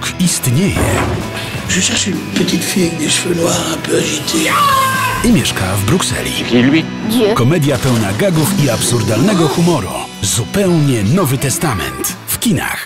Bóg istnieje Je cherche une petite fille avec des cheveux noirs un peu agités. i mieszka w Brukseli. Dieu. Komedia pełna gagów i absurdalnego humoru. Zupełnie Nowy Testament. W kinach.